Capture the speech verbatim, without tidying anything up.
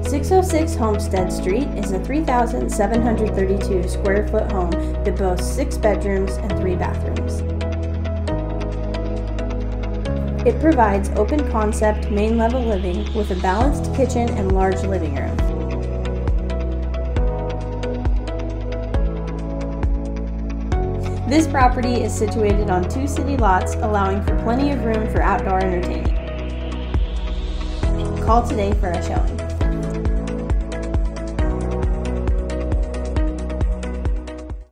six oh six Homestead Street is a three thousand seven hundred thirty-two square foot home that boasts six bedrooms and three bathrooms. It provides open concept main level living with a balanced kitchen and large living room. This property is situated on two city lots, allowing for plenty of room for outdoor entertaining. Call today for a showing.